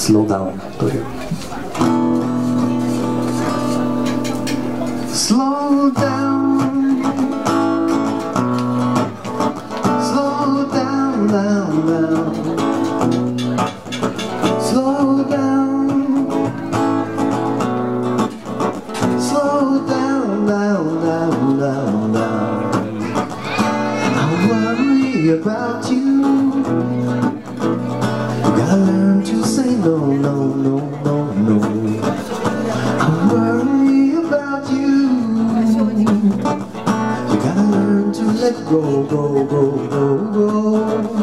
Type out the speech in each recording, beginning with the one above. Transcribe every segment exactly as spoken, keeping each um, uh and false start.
Slow Down という。 Slow down, slow down, down, down, slow down, slow down, down, down, down, down. I worry about you. You gotta learn to say no, no, no, no, no. I worry about you. You gotta learn to let go, go, go, go, go.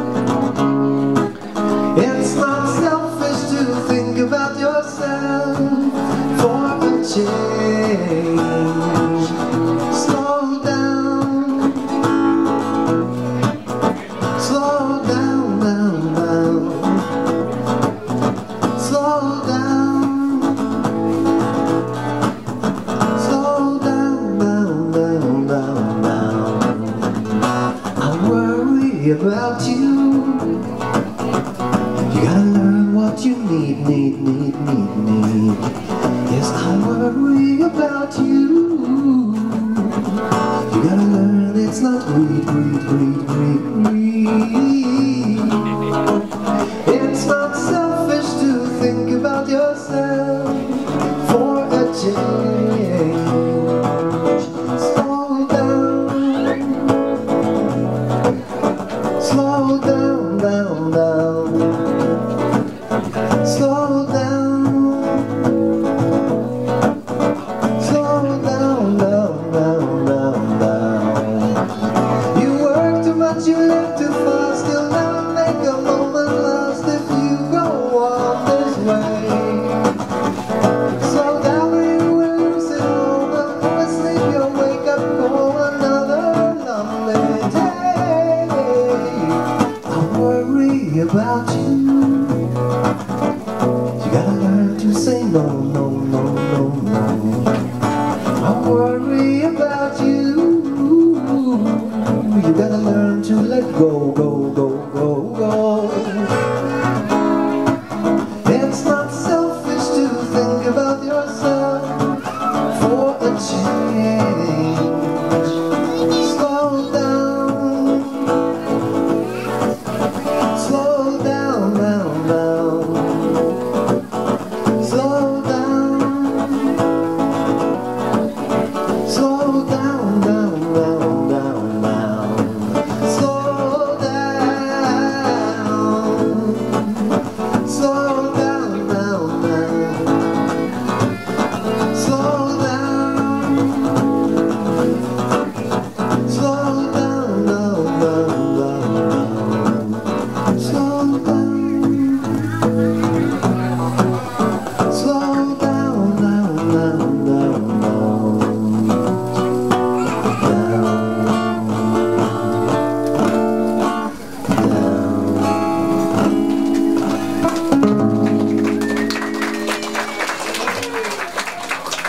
It's not selfish to think about yourself for a change. Slow down, slow down, down, down. Slow down, slow down, down, down, down, down. I worry about you. You gotta learn what you need, need, need, need, need. Yes, I worry about you. You gotta learn it's not greed, greed, greed, greed, greed. It's not selfish to think about yourself for a change. Slow down, slow down, down, down. Slow down, slow down, down, down, down, down. You work too much, you live too fast, you'll never make a moment last if you go on this way. Slow down or you will lose it all. Don't go to sleep, you'll wake up for another lonely day. I worry about you. You gotta learn to say no, no, no, no, no. I worry about you. You gotta learn to let go, go, go.